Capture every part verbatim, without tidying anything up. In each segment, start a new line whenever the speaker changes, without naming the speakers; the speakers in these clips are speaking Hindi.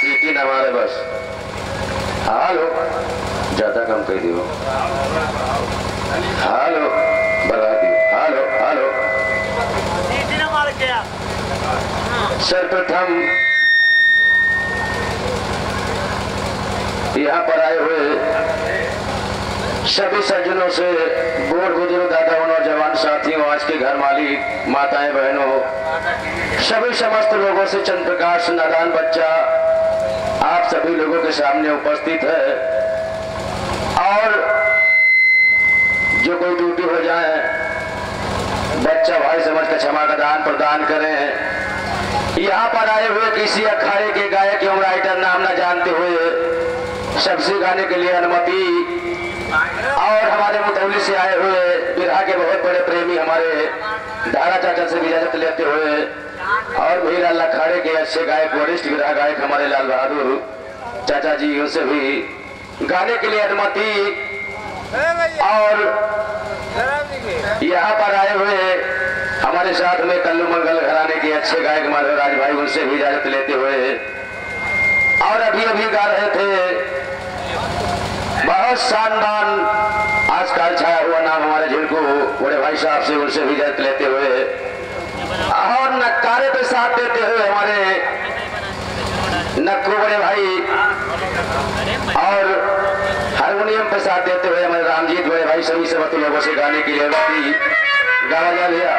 सीटी न मारे बस। हालो ज्यादा कम कह दियो, हालो बढ़ा दियो, हालो हालो। सर्वप्रथम यहाँ पर आए हुए सभी सज्जनों से, बूढ़ बुजुर्ग, दादा नौजवान साथियों, आज के घर मालिक, माताएं बहनों, सभी समस्त लोगों से चंद्र प्रकाश नादान बच्चा आप सभी लोगों के सामने उपस्थित है। और जो कोई ड्यूटी हो जाए बच्चा भाई समझ कर क्षमा का दान प्रदान करें। यहाँ पर आए हुए किसी अखाड़े के गायक एवं राइटर नाम न जानते हुए सबसे गाने के लिए अनुमति, और हमारे मुतौली से आए हुए बिरहा के बहुत बड़े प्रेमी हमारे धारा चाचा से भी इजाजत लेते हुए, और मीरा अखाड़े के अच्छे गायक वरिष्ठ बिरहा गायक हमारे लाल बहादुर चाचा जी, उनसे भी गाने के लिए अनुमति। और यहाँ पर आए हुए हमारे साथ में कल्लू मंगल घराने के अच्छे गायक माधवराज भाई, उनसे भी इजाजत लेते हुए, और अभी अभी गा रहे थे बहुत शानदार आजकल छाया हुआ नाम हमारे झिड़कू बड़े भाई साहब से, उनसे भी इजाजत लेते हुए, और नक्कारे पे साथ देते हुए हमारे नक्कू बड़े भाई, और हारमोनियम पे साथ देते हुए हमारे रामजीत बड़े भाई, सभी समस्त लोगों से गाने की अनुमति। गावा जा भैया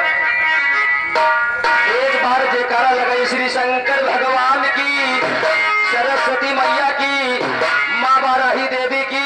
एक बार जयकारा लगाई श्री शंकर भगवान की, सरस्वती मैया की, माँ बाराही देवी की।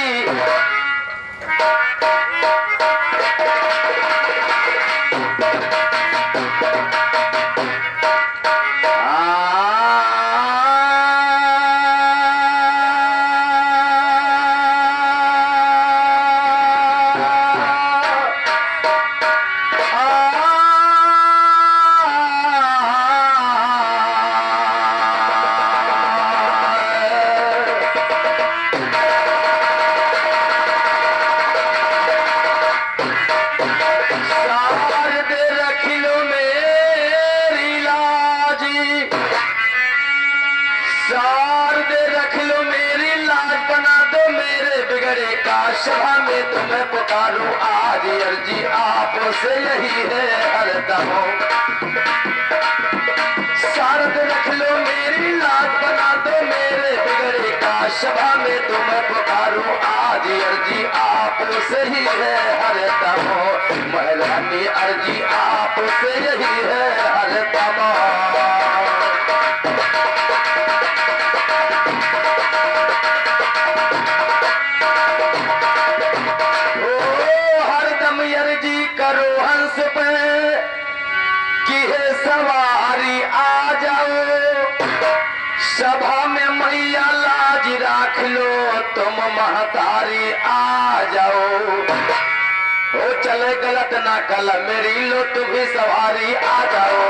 सभा में तुम्हें पुकारूं आज अर्जी आपसे यही है हरदम, शारद रख लो मेरी लाज बना दो मेरे बिगड़े का, सभा में तुम्हें पुकारूं आज अर्जी आपसे ही है हरदम, महरानी अर्जी आपसे यही है हरदम। सवारी आ जाओ सभा में मैया लाज राख लो, तुम महतारी आ जाओ, हो चले गलत ना कल मेरी लो तुम भी सवारी आ जाओ।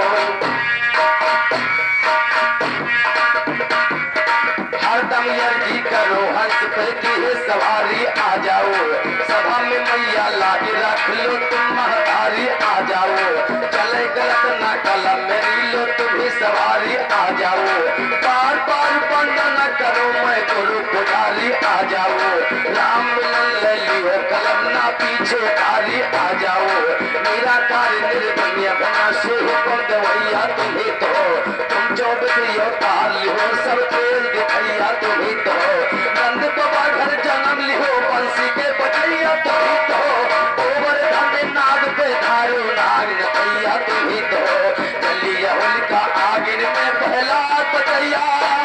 हरदम अर्जी करो हंस पे की सवारी आ जाओ, सभा में मैया लाज रख लो तुम महतारी आ जाओ, चले गलत ना कलम मेरी लो तुम भी सवारी आ जाओ, बार बार बंद न करो मैं गुरु पुजारी आ जाओ, राम मिलन ले लियो कलम ना पीछे आरी आ जाओ, मेरा कार्य निर्बनिया बना से हुक्म दवैया तुम ही तो, तुम जो बिधियो तार लिहो सब तेल दिखैया तुम ही तो, नंद बाबा घर जन्म लिहो बंसी के बजैया तुम ही तो, ओवर धन नाग पे धारो नाग नैया तुम ही तो, चलिया होलिका आगिन में पहला बजैया।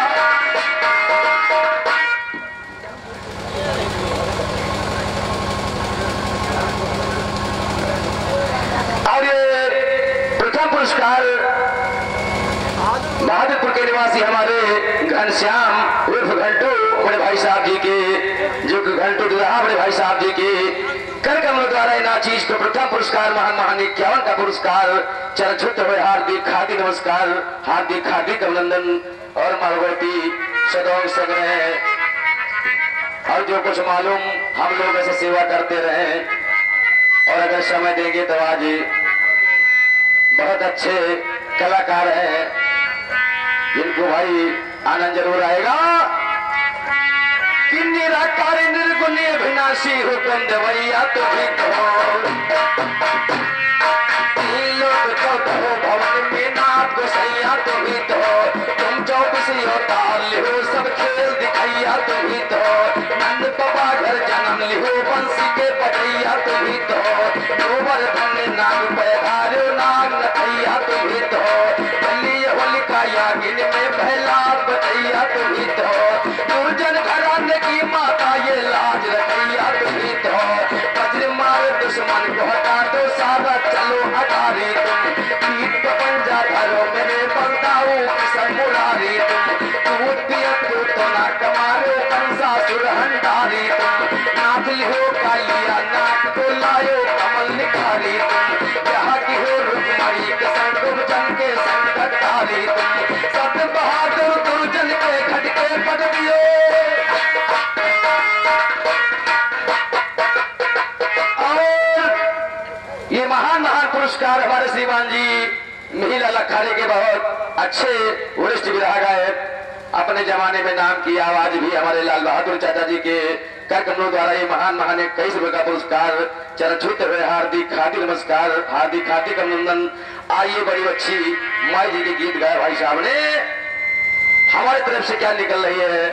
और ये प्रथम पुरस्कार बहादुरपुर के निवासी हमारे घनश्याम उर्फ घंटू बड़े भाई साहब जी के, जो घंटू दुल्हा बड़े भाई साहब जी के कर कमलों द्वारा इन चीज को प्रथम पुरस्कार महान महान इक्यावन का पुरस्कार चरछुत हुए हार्दिक हार्दिक नमस्कार, हार्दिक हार्दिक अभिनंदन और मालवती सदौन संग्रह। और जो कुछ मालूम हम लोग ऐसे सेवा करते रहे, और अगर समय देंगे तो आज बहुत अच्छे कलाकार हैं जिनको भाई आनंद जरूर आएगा कि निराकारी निर्गुणी अविनाशी हुकुम देवैया तो भी कहो तीन लोग चौदह भवन में नाथ को सैया तो भी तो तुम चौबीस अवतार लिहो सब खेल दिखैया तो भी तो नंद बाबा घर जन्म लिहो बंसी के पटैया तो भी तो गोवर्धन नाग पैधारो नाग नथैया तो भी तो बल्ली होलिका यागिन में प्रहलाद बचैया तो भी तो दुर्जन घराने की माता ये लाज रखैया तो भी तो वज्र मार दुश्मन को हटा दो सारा चलो हटारी तुम पीठ पे पंजा धरो मेरे बंदाओ किसन मुरारी तुम दूध पिया तू तो ना कमारो कंसा सुर हंडारी तुम नाथ लिहो कालिया नाथ को लायो कमल निखारी तुम यहाँ की हो रुकमणी के संग दुर्जन के संकट तारी तुम सत्य बहादुर दुर्जन के घटके पट दियो ये महान महान पुरस्कार हमारे श्रीमान जी मिहिर अखाड़े के बहुत अच्छे वरिष्ठ विधायक गायक अपने जमाने में नाम किया। आज भी हमारे लाल बहादुर चाचा जी के कार्यक्रमों द्वारा ये महान महान कई रुपए का पुरस्कार चरणछूते हुए हार्दिक हार्दिक नमस्कार हार्दिक हार्दिक अभिनंदन। आइए बड़ी अच्छी माई जी के गीत गाए भाई साहब ने हमारी तरफ से क्या निकल रही है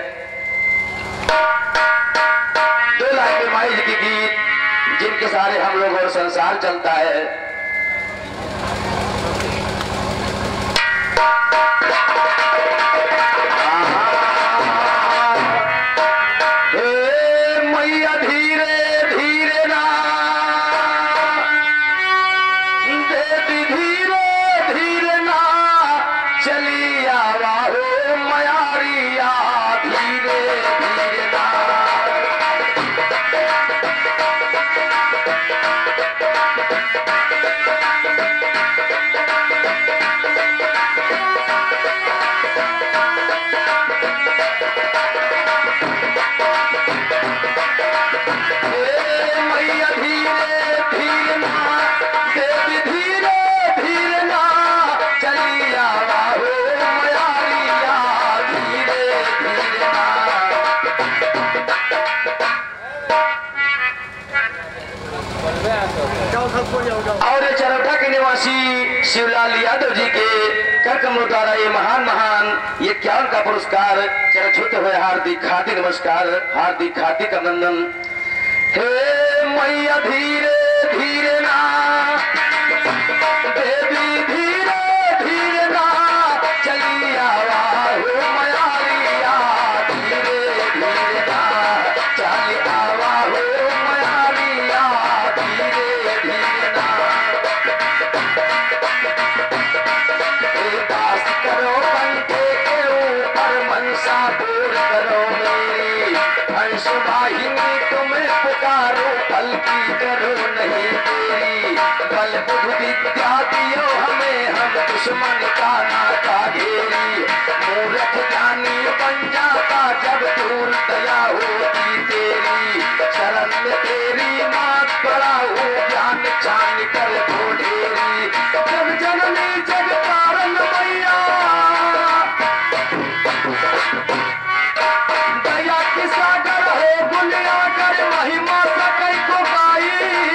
दो लाइन में माई जी की गीत जिनके सारे हम लोग और संसार चलता है। मैया धीरे धीरे ना देवी धीरे धीरे ना चली आवा हो मयारिया धीरे धीरे ना और चरौटा के निवासी शिवलाल यादव जी के कार्यक्रमों द्वारा ये महान महान ये क्या उनका पुरस्कार चरणछूते हुए हार्दिक हार्दिक नमस्कार हार्दिक हार्दिक अभिनंदन। हे मैया धीरे धीरे ना देवी धीरे धीरे ना चली आवा हो मयारिया धीरे धीरे ना चली आवा हो मयारिया धीरे धीरे ना दास करो पंखे के ऊपर मनसा दूर करो मेरी हंस वाहिनी तुम्हें पुकारो पलकी करो नहीं तेरी बल बुध विद्या दियो हमें हम दुश्मन का नाता घेरी मूर्ख ज्ञानी बन जाता जब दूर दया होती तेरी शरण में तेरी मात पड़ा हो ज्ञान छान कर दो ढेरी जब जननी जग कारण मैया दया की सागर हो गुलिया कर महिमा सकई को गाई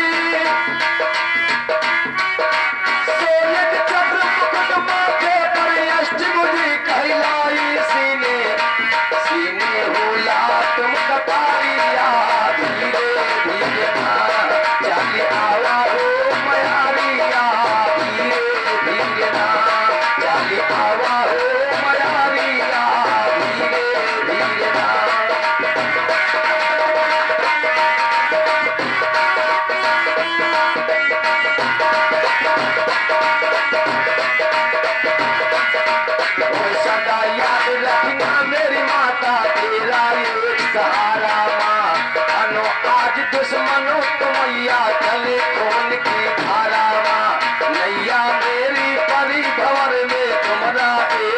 सोने के चक्र मुकुट माथे पर अष्टभुजी कहलाई सीने सीने होला तुम कटारिया धीरे धीरे ना चली आवा हो मयारिया धीरे धीरे ना चली आवा हो मयारिया धीरे धीरे ना सदा याद रखना मेरी माता तेरा एक सहारा माँ अनो आज दुश्मनों तो मैया चले कौन की धारा माँ नैया मेरी परी भंवर में तुम्हारा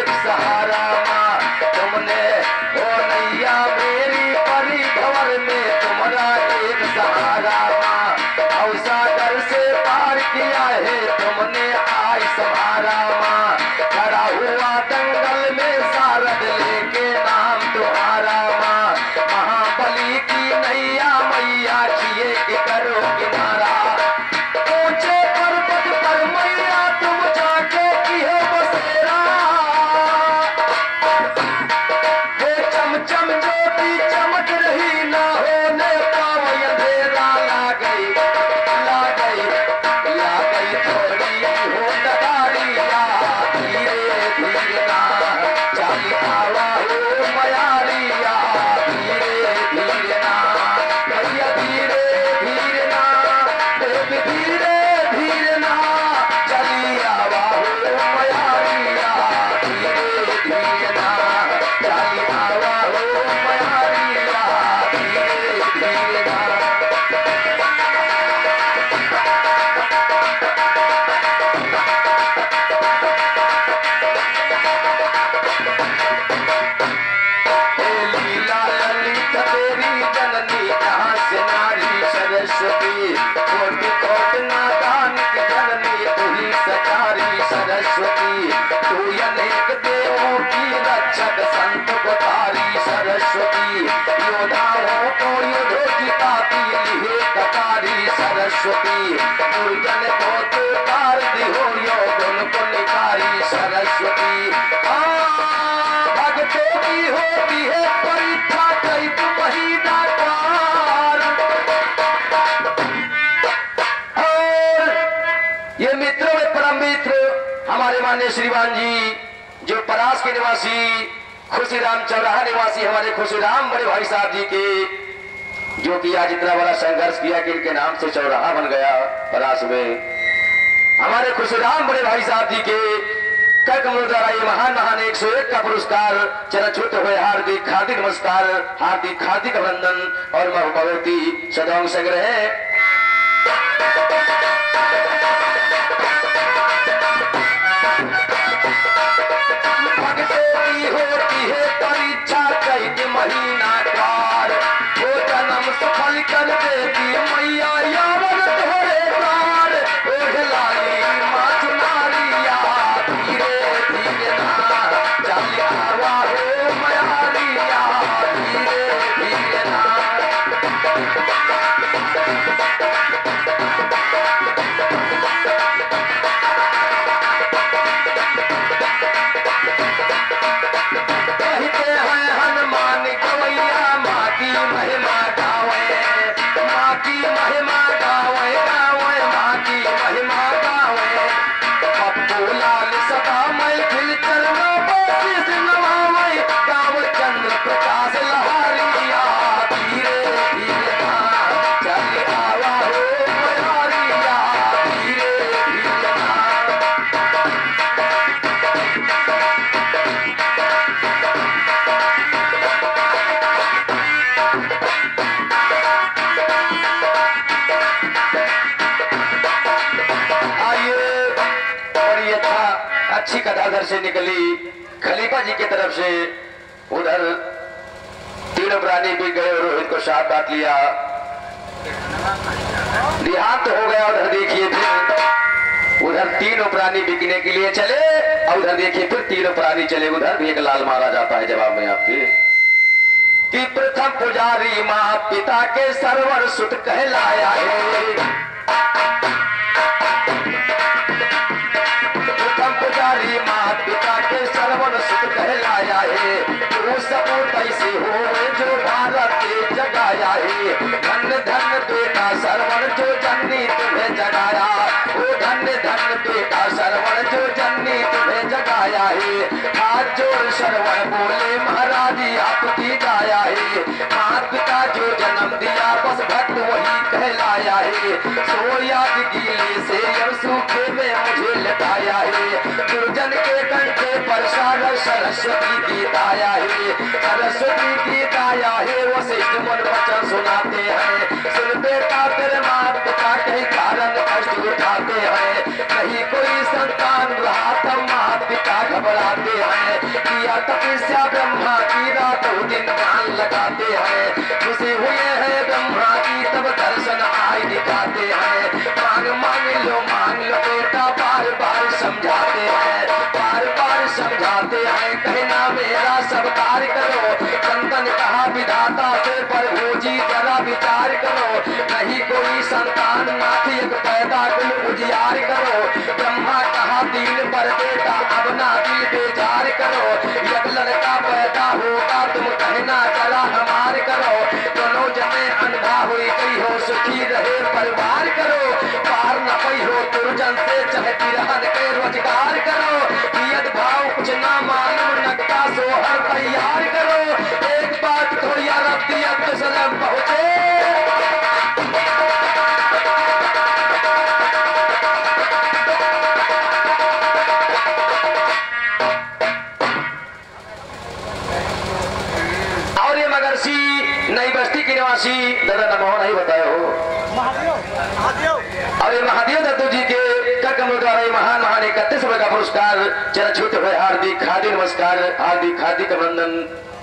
सरस्वती दुर्जन को तू तार दिहो यो गुण को निकारी सरस्वती। भक्तों की होती है परीक्षा कई महीना पार। और ये मित्रों में परम मित्र हमारे माननीय श्रीमान जी जो परास के निवासी खुशीराम चौराहा निवासी हमारे खुशीराम बड़े भाई साहब जी के जो कि आज इतना बड़ा संघर्ष किया कि इनके नाम से चौराहा बन गया परास में। हमारे खुशीराम बड़े भाई साहब जी के कर कमलों द्वारा ये महान महान एक सौ एक का पुरस्कार चरण छूते हुए हार्दिक हार्दिक नमस्कार हार्दिक हार्दिक अभिनंदन और भगवती सदांग संग्रह। महीना कार वो जन्म सफल कर देती मैया यावन तोरे द्वार ओढ़लाई माथ मारिया धीरे धीरे ना चल आवा हो मयारिया धीरे धीरे ना। अच्छी कदाधर से निकली खलीफा जी की तरफ से उधर तीनों प्राणी भी गए और रोहित को साथ काट लिया देहांत हो गया। उधर देखिए फिर उधर तीनों प्राणी बिकने के लिए चले और उधर देखिए फिर तीनों प्राणी चले उधर भी एक लाल मारा जाता है जवाब में आपके कि प्रथम पुजारी माँ पिता के सरवर सुत कहलाया है। पुजारी माँ पिता के सरवन सुत कहलाया है वो सपूत ऐसे हो जो भारत के जगाया है। धन धन बेटा सरवन जो जननी तुम्हें जगाया वो धन धन बेटा सरवन जो जननी तुम्हें जगाया है। हाथ जोड़ सरवन बोले महाराज आपकी गाया है। माँ पिता जो जन्म दिया बस भक्त वही कहलाया है। सो याद गीले से अब सूखे में मुझे लटाया है। दुर्जन के कंठे पर सागर सरस्वती गीत आया है। सरस्वती गीत आया है वो शिष्ट मन वचन सुनाते हैं। सुन बेटा तेरे माँ पिता कहीं कारण कष्ट उठाते हैं। नहीं कोई संतान रहा तब माँ पिता घबराते हैं। किया तपस्या ब्रह्मा की रातों दिन ध्यान लगाते हैं। खुशी हुए हैं ब्रह्मा की तब दर्शन आए दिखाते हैं। मांग मांग लो मांग लो बेटा बार बार समझाते हैं बार बार समझाते हैं। कहना मेरा सब कार्य करो चंदन कहा विधाता से प्रभु जी जरा विचार करो। नहीं कोई संतान नाथ एक पैदा कुल उजियार करो। ब्रह्मा कहा दीन पर बेटा अब ना दिल बेजार करो। एक लड़का पैदा होगा तुम कहना जरा हमार करो। दोनों जने अंधा हुई गई हो सुखी रहे परिवार करो। पार न पई हो दुर्जन से चाहे तिरहन के रोजगार करो। नियत भाव कुछ ना मालूम नक्का सोहर तैयार करो। एक बात को यार दियत सलम पहुंचे और ये मगरसी नई बस्ती की निवासी दादा नमो नहीं बताया हो और ये महादेव दत्तू जी के कर कमलों द्वारा ये महान महान इकतीस रुपए का पुरस्कार चरण छूते हुए हार्दिक हार्दिक नमस्कार हार्दिक हार्दिक अभिनंदन।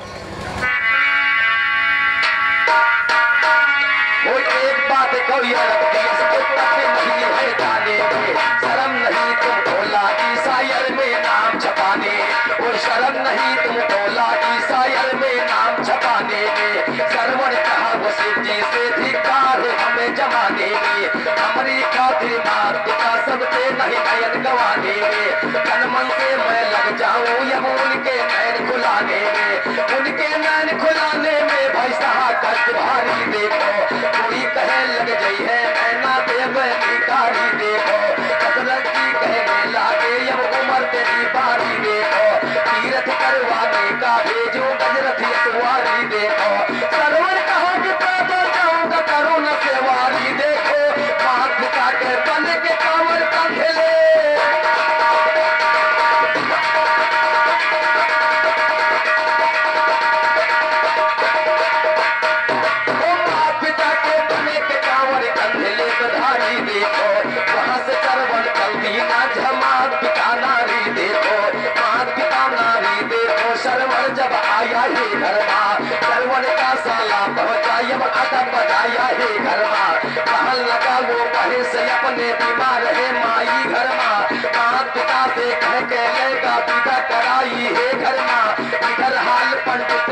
कोई एक बात कोई नहीं है जाने में शर्म नहीं तुम बोला की शायर में नाम छपाने। वो शर्म नहीं तुम बोला की शायर में नाम छपाने में। सरवन कहा वो शिव जी से धिक्कार हमें जमाने में। हम अब उनके नैन खुलाने में, उनके नैन खुलाने में भाई साहब कष्ट भारी देखो। कोई कहे लग गई है नैना देव निकारी देखो, कसरत की कहने लागे अब उम्र तेरी बारी देखो। तीरथ करवाने का भेजो गजरथ सवारी देखो, सरवर कहा कि पैदल जाऊंगा करो न सेवारी देखो। मात पिता के बन के कांवर का खेले, जब आया हे घरमा सरवन का साला पहुंचाया अदब बजाया हे घरमा। कहन लगा वो कहे से अपने बीमार है माई घरमा, मात पिता से कह के लेगा विदा कराई हे घरमा। इधर हाल पंडित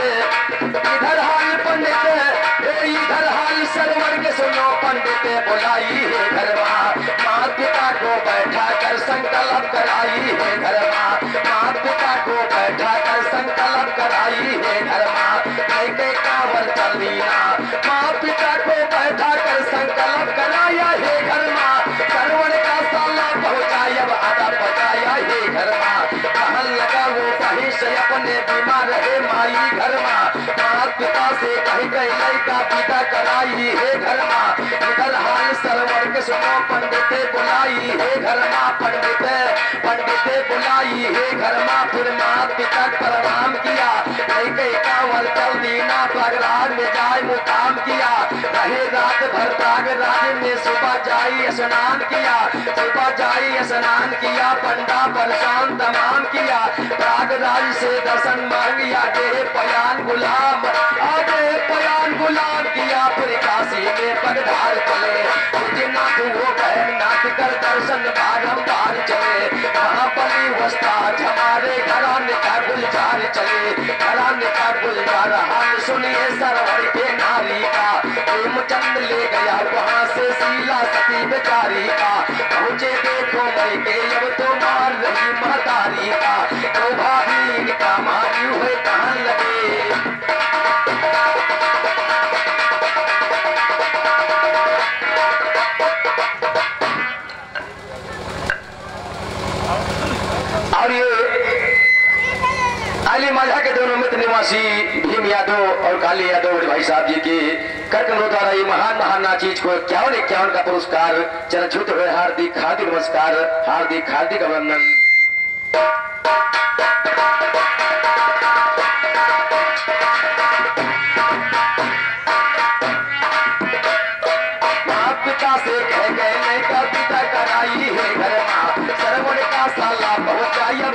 इधर हाल पंडित इधर हाल सरवर के सुनो पंडित बुलाई है घरमा। मात पिता को बैठा कर संकल्प कराई है घरमा, मात पिता को बैठा कर संकल्प कराई है घरमा। लेके कांवर चलीना माँ पिता को बैठा कर संकल्प कराया है घरमा। सरवन का साला पहुंचाया अदब बजाया है घरमा। कहन लगा वो कहीं से अपने बीमार है माई घरमा, माँ पिता से कहीं गई लड़का पिता कराई है घरमा। इधर हाल सरवर के सुनो पंडित बुलाई है घरमा, पंडित पंडित बुलाई है घरमा। फिर माँ पिता प्रणाम किया, लेके कांवर चल दीना प्रयागराज में जाए मुकाम किया। रहे रात भर प्रयागराज में, सुबह जाई स्नान किया, सुबह जाई स्नान किया। पंडा परेशान तमाम किया, प्रयागराज से दर्शन मांगिया। दे पयान गुलाम आगे पयान गुलाम किया, फिर काशी में पगधार चले। नाथ वो बहन नाथ कर दर्शन बारंबार चले। महाबली वस्ताद हमारे घराने का गुलजार चले, घराने का गुलजार हाल सुनिए सरवर के नारी का। प्रेमचंद ले गया वहाँ से शीला सती बेचारी का, पहुँचे देखो मई के अब तो मार रही महतारी का। तो भाभी इनका मारी हुए कहाँ लगे, और ये अली माझा के दोनों मित्र निवासी भीम यादव और काली यादव बड़े भाई साहब जी के कार्यक्रमों द्वारा ये महान महान नाचीज को इक्यावन इक्यावन का पुरस्कार चरणछूत हुए। हार्दिक हार्दिक नमस्कार, हार्दिक हार्दिक अभिनंदन। पिता से कह गए नहीं का पिता कराई है घरमा, सरवन का साला पहुंचाया।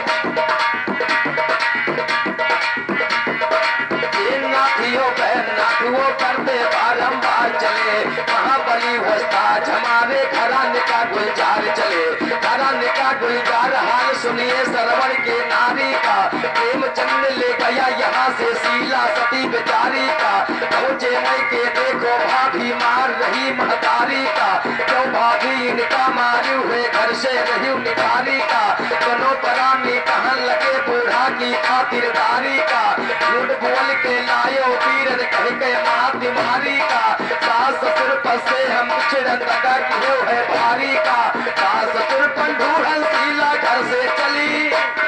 नाथियों बहन नाथ वो करते बारंबार चले। महाबली वस्ताद हमारे घराने का गुलजार चले, घराने का गुलजार हाल सुनिए सरवण के नारी का। प्रेमचंद ले गया यहाँ से शीला सती बेचारी का, पहुंचे मई के देखो भाभी मार रही महतारी का। क्यों भाभी इनका मारी हुए घर से रही निकारी का, दोनों परानी कहन लगे बूढ़ा की खातिरदारी का। झूठ बोल के लायो पीरन कह के माँ बीमारी का, सास ससुर पर से हम चिड़न लगा किए है भारी का। सास ससुर पंडूरन शीला घर से चली,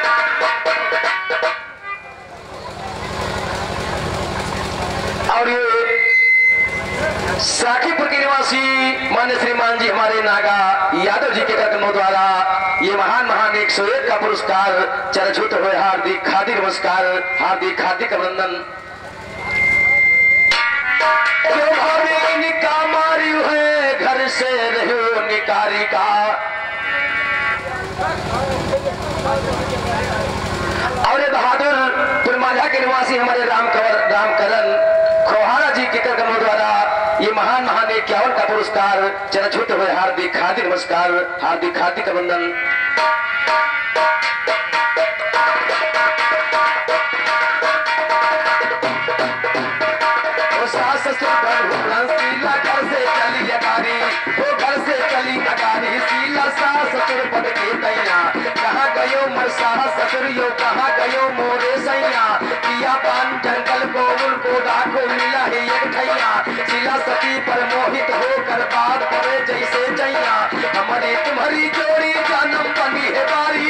और ये साखीपुर के निवासी मान्य श्रीमान जी हमारे नागा यादव जी के कार्यक्रमों द्वारा ये महान महान एक सौ एक का पुरस्कार चरणछूत हुए। हार्दिक हार्दिक नमस्कार, हार्दिक हार्दिक अभिनंदन। निका मारी हुए घर से रहो निकारी का, और बहादुर माझा के निवासी हमारे राम कंवर रामकरण खोहारा जी के कार्यक्रमों द्वारा ये महान महान इक्यावन का पुरस्कार चरणछूत हुए। हार्दिक हार्दिक नमस्कार, हार्दिक हार्दिक अभिनंदन। सास ससुर शीला घर से चली अगारी, वो घर से चली अगारी शीला सास ससुर पद के दैया कहाँ गयो मरसा ससुर यो कहाँ गयो मोरे सैया पिया पान जंगल को उनको डाको मिला है एक ठैया शिला सती पर मोहित होकर बात करे जैसे जैया हमारी तुम्हारी जोड़ी जन्म बनी है बारी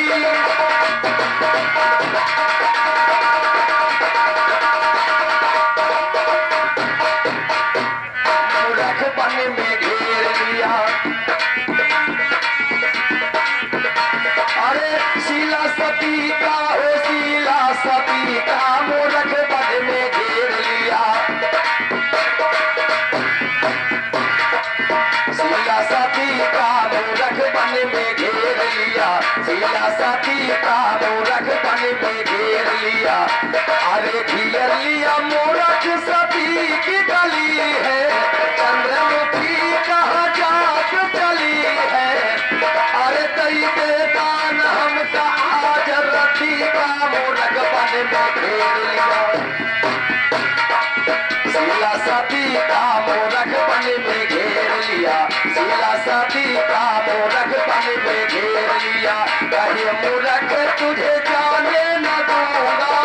मूर्ख बन में घेर लिया अरे शिला सती का हो शिला सती का मूर्ख बन में घेर लिया शिला सती का मूर्ख बन में घेर लिया शिला सती का मूर्ख बन में घेर लिया अरे घेर लिया मूर्ख सती की गली है चंद्रमुखी कहाँ जात चली है अरे दई दे दान हमका आज रति का मूर्ख बन में घेर लिया शिला सती का मूर्ख बन में घेर लिया शिला सती का मूर्ख बन में घेर लिया कहे मूर्ख तुझे जाने न दूंगा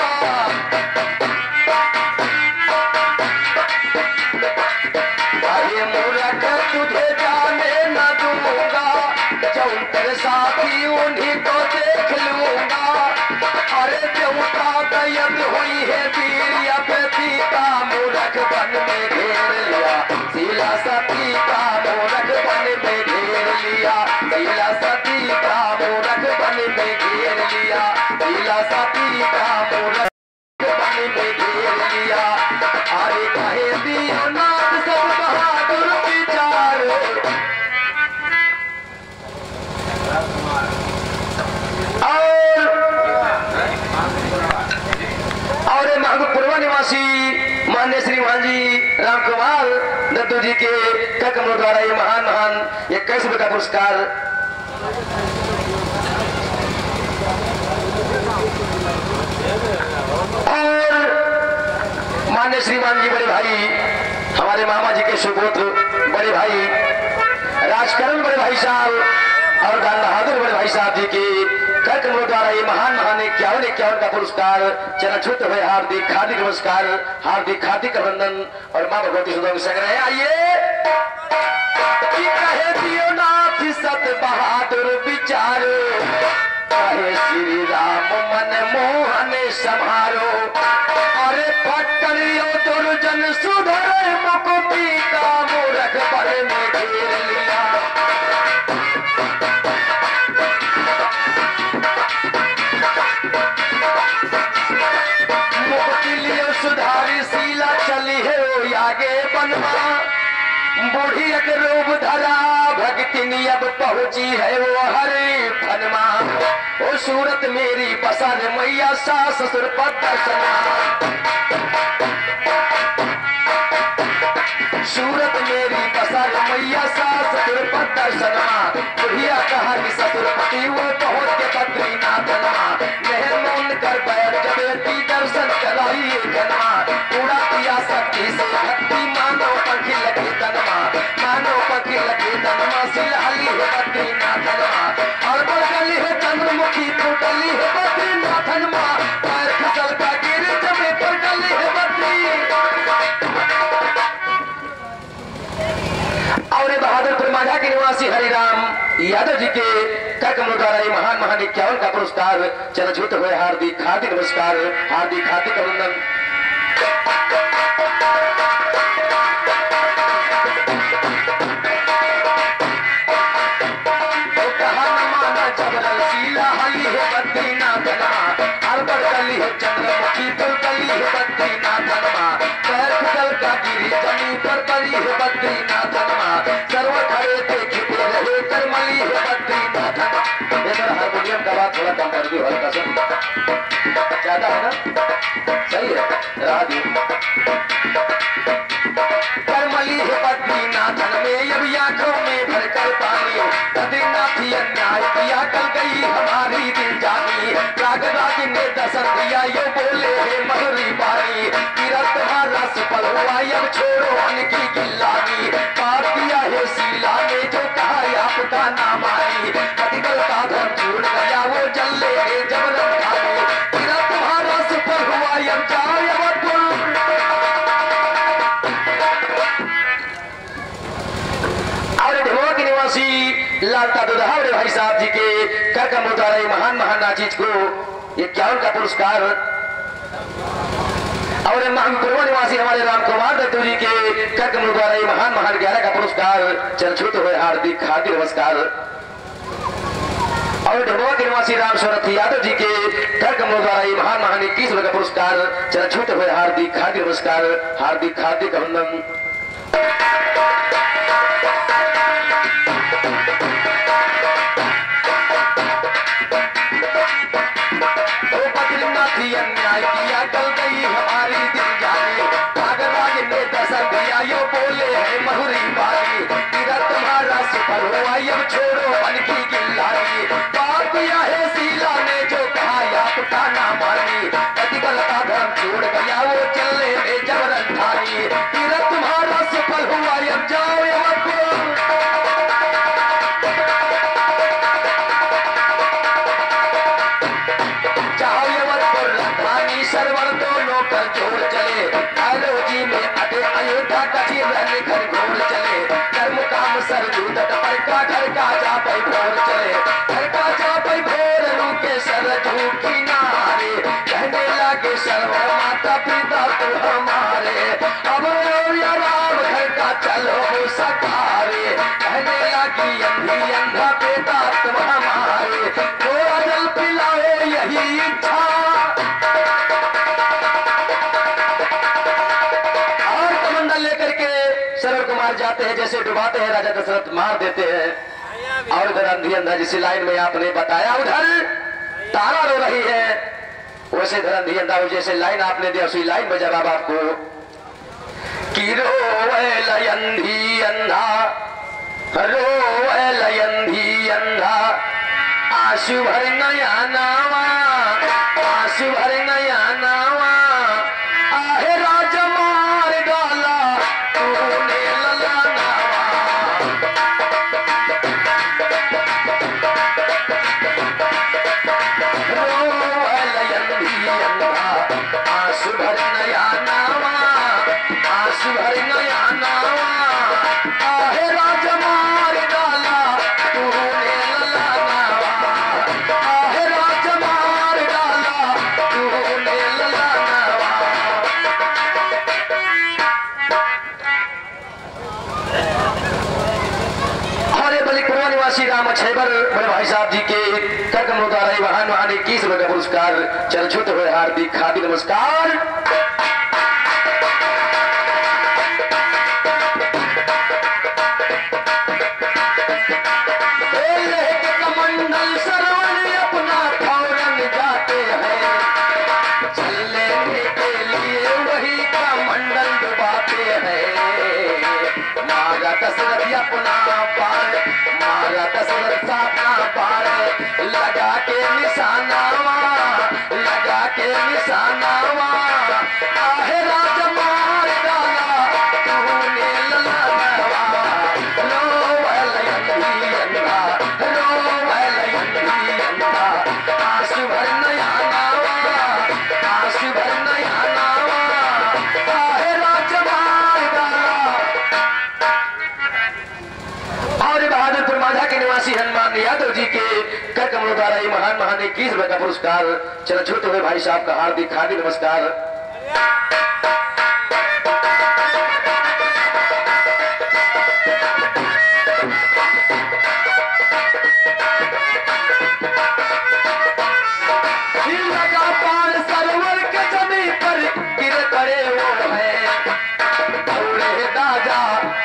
कहे मूर्ख तुझे जाने न दूंगा चौंतर साथी उन्हीं को देख लूंगा अरे देवता दयद हुई है वीर अपती का मूर्ख बन में घेर लिया शिला सती का मूर्ख बन में घेर लिया शिला सती का मूर्ख बन में घेर लिया शिला सती का मूर्ख बन में घेर लिया अरे कहे दियो नाथ सब बहादुर विचार और महबूबपुरवा निवासी मान्य श्रीमान जी राम कुमार दत्तू जी के ककमों द्वारा ये महान महान इक्कीस रुपए का पुरस्कार और मान्य श्रीमान जी बड़े भाई हमारे मामा जी के सुपुत्र बड़े भाई राजकरण बड़े भाई साहब और दान बहादुर बड़े भाई साहब जी की कार्यक्रमों द्वारा ये महान महान इक्यावन इक्यावन का पुरस्कार चरणछूत हुए हार्दिक हार्दिक नमस्कार हार्दिक हार्दिक अभिनंदन और मां भगवती सुंदर के संग रहे आइए कि कहे दियो नाथ सत बहादुर विचार कहे श्री राम मन मोहन समारो अरे पकड़ियो दुर्जन सुधरे मुकुति का मूर्ख पर में घेर लिया सुधारी शीला चली है वो आगे बनवा बूढ़ी एक रूप धरा भक्तिनी अब पहुंची है वो हरे फनमा वो सूरत मेरी पसंद मैया सास ससुर पर दर्शना सूरत मेरी पसंद मैया सास ससुर पर दर्शना बुढ़िया कहा कि ससुरपति वो पहुंच के बद्रीनाथ मेहमान कर बैठ जब दर्शन कराइए जन्मा पूरा किया शक्ति से भक्ति मानो पखी लगे तनमा मानो पखी लगे तनमा सिलहली है बद्रीनाथ और बदली है चंद्रमुखी तो डली है बद्रीनाथ पैर फिसल का गिर जमे पर डली है बद्री और बहादुरपुर माझा के निवासी हरिराम यादव जी के कार्यक्रमों द्वारा ये महान महान इक्यावन का पुरस्कार चरणछूत हुए हार्दिक हार्दिक नमस्कार हार्दिक हार्दिक अभिनंदन तो कहा न माना जबरल शीला हली है बद्रीनाथ अरबड़ गली है चंद्रमुखी पुल गली है बद्रीनाथ पैर फिसल का गिरी जमीन पर पड़ी है बद्रीनाथ सर्व खड़े देखते रहे करमली है बद्रीनाथ हारमोनियम का बात थोड़ा कम कर दी हल्का सा ज्यादा है ना सही है राधे करमली है बद्रीनाथ में अब आंखों में भरकर पानी बद्रीनाथी अन्याय किया कल गई हमारी दिल जानी राग राग ने दर्शन दिया यो बोले है मधुरी पानी तेरा तुम्हारा सफल हुआ अब छोड़ो उनकी गिल्लानी पार दिया है शीला ने जो कहा आपका नाम आई अधिकल का धन छूट गया वो जल्ले डालता दुल्हा बड़े भाई साहब जी के कर कम उतारा महान महान नाचीज को ये क्या उनका पुरस्कार और पूर्व निवासी हमारे राम कुमार दत्तू जी के कर कम उतारा महान महान ग्यारह का पुरस्कार चल छूते हुए हार्दिक हार्दिक नमस्कार और ढमोआ के निवासी राम शरथ यादव जी के कर कम द्वारा महान महान इक्कीस का पुरस्कार चल छूते हुए हार्दिक हार्दिक नमस्कार हार्दिक हार्दिक अभिनंदन। अन्याय किया कल गई हमारी दिल जाने अगर आगे ने दसन दिया यो बोले है महुरी बारी तेरा तुम्हारा सफल हुआ अब छोड़ो मन की गिल्लारी बात किया है सीला ने जो कहा या पुता ना मानी कति गलता धर्म छोड़ गया वो चलने में जबरन थानी तेरा तुम्हारा सफल हुआ अब जाओ सरवर दोनों कर जोड़ चले आलोजी में अटे अयोध्या कची रहने घर घोड़ चले कर्म काम सरजू तट पर का घर का जा पई भोर चले घर का जा पई भोर रूके सरजू किनारे कहने लगे सरवर माता पिता तो हमारे अब या राम घर का चलो सकारे कहने लगी अंधी अंधा पिता तुम हमारे थोड़ा जल पिलाओ यही इच्छा सरवर कुमार जाते हैं जैसे डुबाते हैं राजा दशरथ मार देते हैं और उधर अंधी अंधा जिसी लाइन में आपने बताया उधर तारा रो रही है वैसे इधर अंधी अंधा जैसे लाइन आपने दिया उसी लाइन में जवाब आपको कि रो अंधी अंधा रो अंधी अंधा आंसू भर नया नावा आंसू भर नया नावा आहे राजा मार डाला आंसू भर नया नावा आंसू भर नया नावा आहे राजा मार डाला तूने लला नावा आहे राजा मार डाला तूने लला नावा। हमारे बलिपुरवा निवासी राम छैबर बड़े भाई साहब जी के कर्कम उतारा महान महान इक्कीस का पुरस्कार चल छूते हुए हार्दिक हार्दिक नमस्कार। कमंडल सरवण अपना फौरन जाते हैं चलने के लिए वही कमंडल डुबाते हैं मारा दशरथ अपना पार मारा दशरथ अपना पार लगा के निशानावा लगा के निशानावा आहे राजा मार डाला तूने लला नावा लो वलयंदी अंधा लो वलयंदी अंधा आंसू भर नया नावा आंसू भर नया नावा आहे राजा मार डाला। और बहादुरपुर माझा के निवासी हनुमान यादव जी के कर कमलों द्वारा ये महान महान इक्कीस रुपए का पुरस्कार चल छूते हुए भाई साहब का हार्दिक हार्दिक नमस्कार। लगातार सरवर के जमीन पर गिर पड़े वो है दौड़े राजा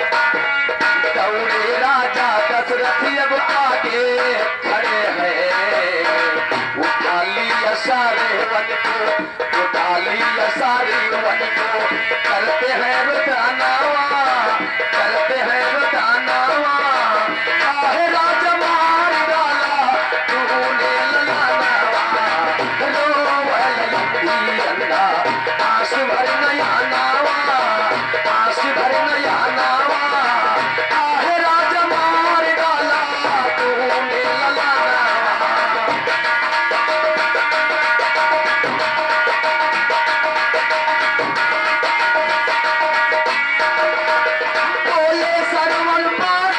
दौड़े राजा दशरथ अब आगे खड़े हैं उठा लिया सारे वन को उठा लिया सारे वन को करते हैं रुदानावा करते हैं रुदानावा आहे राजा मार डाला तूने लला नावा रो वलयंदी अंधा आंसू भर नया नावा आंसू भर नया नावा आहे राजा मार डाला तूने लला नावा। बोले सरवन मार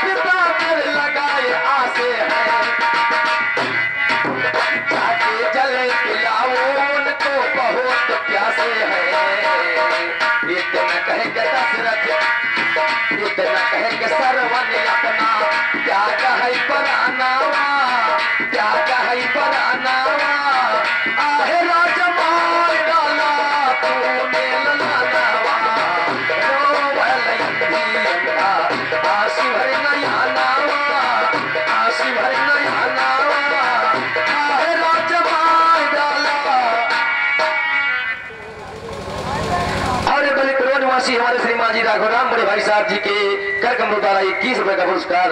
निवासी हमारे श्रीमान जी राघवराम बड़े भाई साहब जी के कर कमलों द्वारा इक्कीस रुपए का पुरस्कार।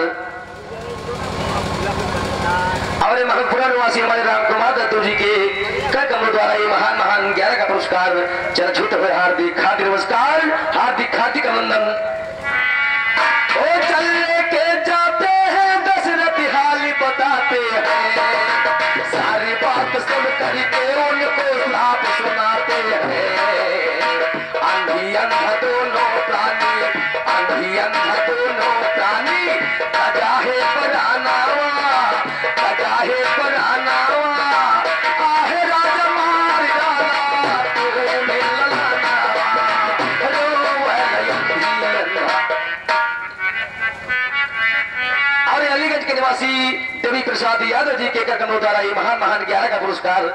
हमारे महकपुरा निवासी हमारे राम कुमार दत्तू जी के कर कमलों द्वारा ये महान महान ग्यारह का पुरस्कार। चल छूट हुए हार्दिक हार्दिक नमस्कार, हार्दिक हार्दिक अभिनंदन। ओ चल के जाते हैं दशरथ हाल बताते हैं, सारी बात सुन करके उनको लाभ सुनाते हैं। आंधी अंधा दोनों प्राणी, आंधी अंधा दोनों प्राणी, कजा है परानावा, कजा है परानावा, आहे राजा मार डाला तूने ललानावा, रोवल अंधी अंधा। और अलीगंज के निवासी देवी प्रसाद यादव जी के कर कमलों द्वारा ये महान महान ग्यारह का पुरस्कार।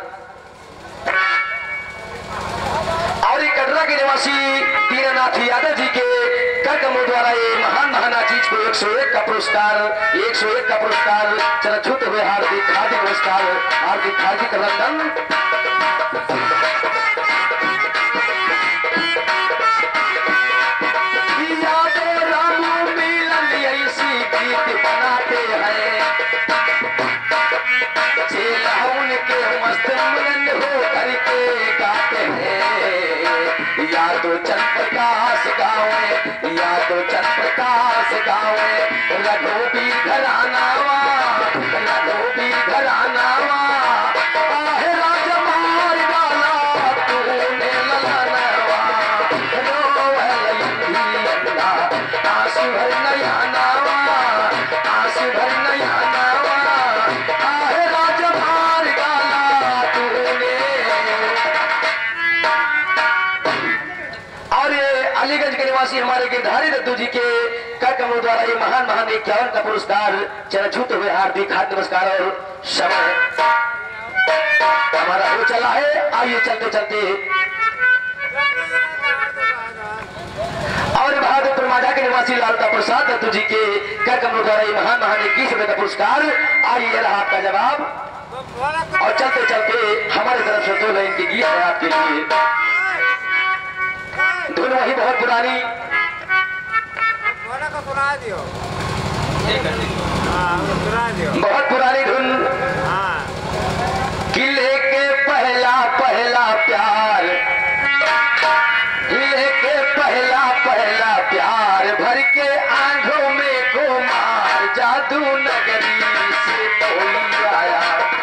और कटरा के निवासी दीनानाथ यादव जी के कर कमलों द्वारा ये महान महान चीज को एक सौ एक का पुरस्कार, एक सौ एक का पुरस्कार। चलो छूटे हुए हार्दिक हार्दिक नमस्कार, हार्दिक हार्दिक अभिनंदन। या तो चंद प्रकाश गावे, या तो चंद प्रकाश गावे, रघुबीर घरानावा, रघुबीर घरानावा, आहे राजा मार डाला तूने ललानावा, रोवल अंधी अंधा, आंसू भर नया नावा, आंसू भर नया नावा, आहे राजा मार डाला तूने। अलीगंज के निवासी हमारे गिरधारी दत्तू जी के कर कमलों द्वारा ये महान महान इक्यावन का पुरस्कार। चल छूते हुए हार्दिक हार्दिक नमस्कार। और समय हमारा हो चला है, आइए चलते चलते और बहादुरपुर माझा के निवासी लालता प्रसाद दत्तू जी के कर कमलों द्वारा ये महान महान इक्कीस रुपए का पुरस्कार। आइए रहा आपका जवाब। और चलते चलते हमारे तरफ से दो लाइन की गीत है आपके लिए। धुन वही बहुत पुरानी, बहुत पुरानी धुन। किले के पहला पहला प्यार, किले के पहला पहला प्यार, भर के आंखों में को मार, जादू नगरी से कोई आया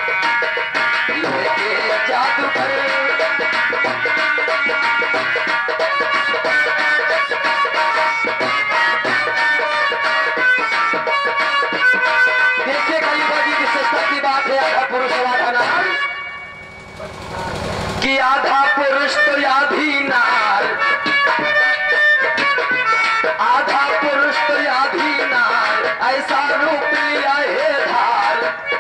लेके जादू पर। कि आधा पुरुष तो आधी नार, आधा पुरुष तो आधी नार, ऐसा रूप लिया है धार।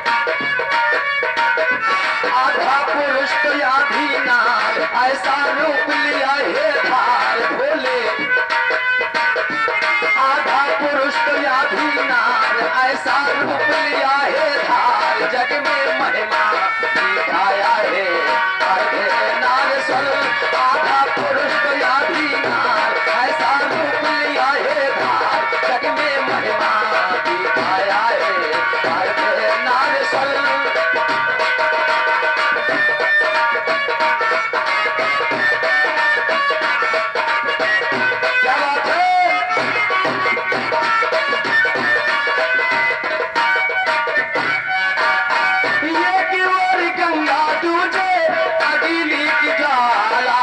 आधा पुरुष तो आधी नार, ऐसा रूप लिया है धार। बोले आधा पुरुष तो आधी नार, ऐसा रूप लिया है धार। जग में महिमा दिखाया है आधा पुरुष तो आधी नार, ऐसा रूप लिया है धार। जग में महिमा दिखाया है नार सल। क्या बात है? ये की ओर गंगा तुझे अगली की ज्वाला,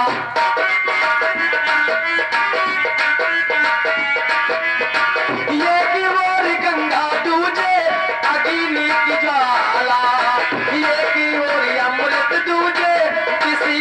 ये की ओर गंगा तुझे अगली की ज्वाला, ये की ओर अमृत तुझे किसी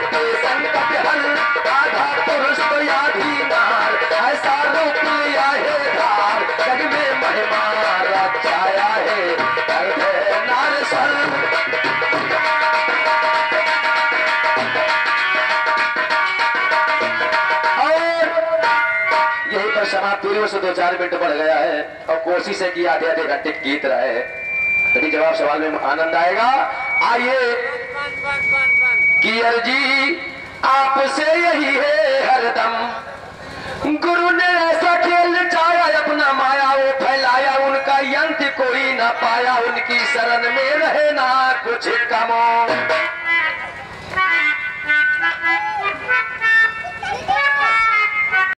के संकट हल, आधा पुरुष तो आधी नार, ऐसा रूप लिया है धार, जग में महिमा रचाया है, अर्धे नार सल। समाप्ति से दो चार मिनट बढ़ गया है और कोशिश है कि आधे आधे घंटे गीत रहे, तभी जवाब सवाल में आनंद आएगा। आइए कि अर्जी आपसे यही है हरदम, गुरु ने ऐसा खेल रचाया अपना माया वो फैलाया, उनका यंत्र कोई ना पाया, उनकी शरण में रहे ना कुछ कमो।